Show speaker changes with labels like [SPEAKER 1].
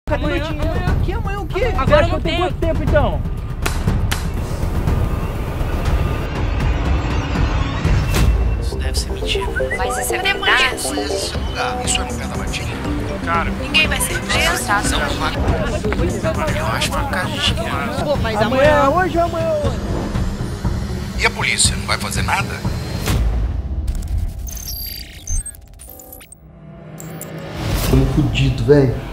[SPEAKER 1] Cadê
[SPEAKER 2] Amanhã,
[SPEAKER 1] meu dinheiro?
[SPEAKER 2] amanhã.
[SPEAKER 1] Que amanhã o quê?
[SPEAKER 2] Agora eu não
[SPEAKER 1] tem
[SPEAKER 2] tenho.
[SPEAKER 1] quanto tempo então?
[SPEAKER 3] Isso deve ser mentira.
[SPEAKER 4] Mas isso é verdade?
[SPEAKER 5] Conheço esse lugar. Isso é no pé da matinha?
[SPEAKER 3] Cara,
[SPEAKER 4] Ninguém vai ser preso?
[SPEAKER 5] Eu acho que foi um caso de esquema.
[SPEAKER 1] Pô, mas amanhã é hoje ou amanhã é hoje?
[SPEAKER 5] E a polícia? Não vai fazer nada?
[SPEAKER 1] Tamo fudido, velho.